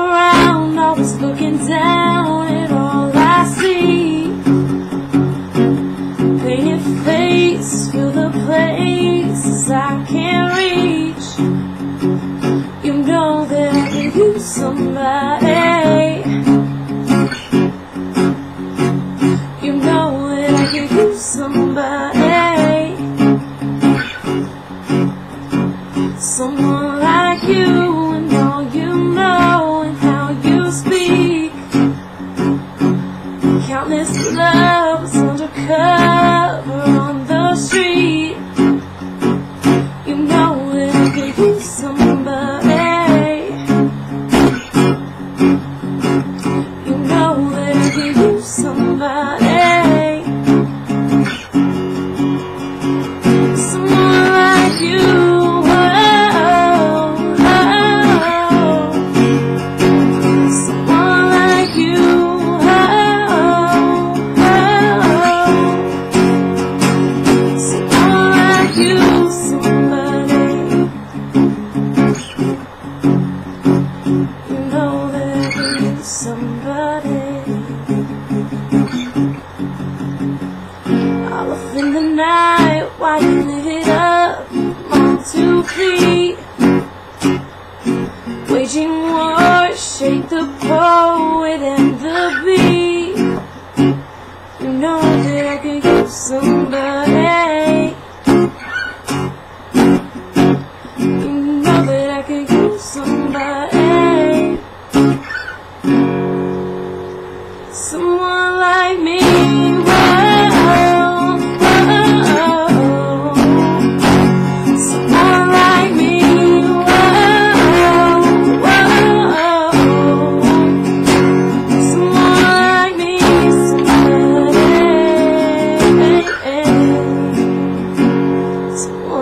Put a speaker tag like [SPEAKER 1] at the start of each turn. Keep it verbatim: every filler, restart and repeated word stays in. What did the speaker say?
[SPEAKER 1] around, always looking down at all I see. Painted face, fill the places I can't reach. You know that I could use somebody. You know that I could use somebody. Someone like you, and all you know and how you speak. Countless loves undercover on the street. You know that I could use somebody. You know that I could use somebody. Someone like you. Somebody, all up in the night, while you lit it up on two feet, waging war, shake the poet and the beat. You know that I could use somebody. You know that I could use somebody. Someone like me, whoa, whoa. Someone like me, whoa, whoa. Someone like me, somebody. Someone